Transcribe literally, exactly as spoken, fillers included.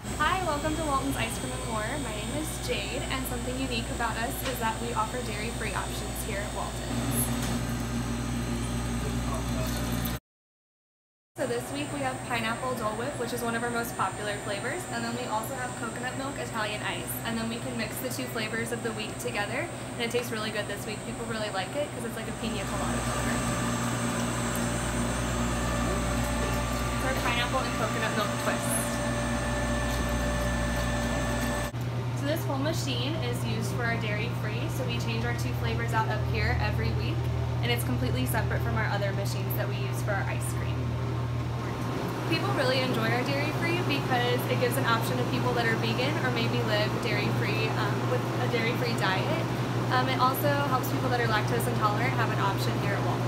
Hi, welcome to Walton's Ice Cream and More. My name is Jade, and something unique about us is that we offer dairy-free options here at Walton. So this week we have pineapple Dole Whip, which is one of our most popular flavors, and then we also have coconut milk Italian ice. And then we can mix the two flavors of the week together, and it tastes really good this week. People really like it because it's like a pina colada flavor. It's our pineapple and coconut milk twist. So this whole machine is used for our dairy-free, so we change our two flavors out up here every week, and it's completely separate from our other machines that we use for our ice cream. People really enjoy our dairy-free because it gives an option to people that are vegan or maybe live dairy-free um, with a dairy-free diet. Um, it also helps people that are lactose intolerant have an option here at Walton.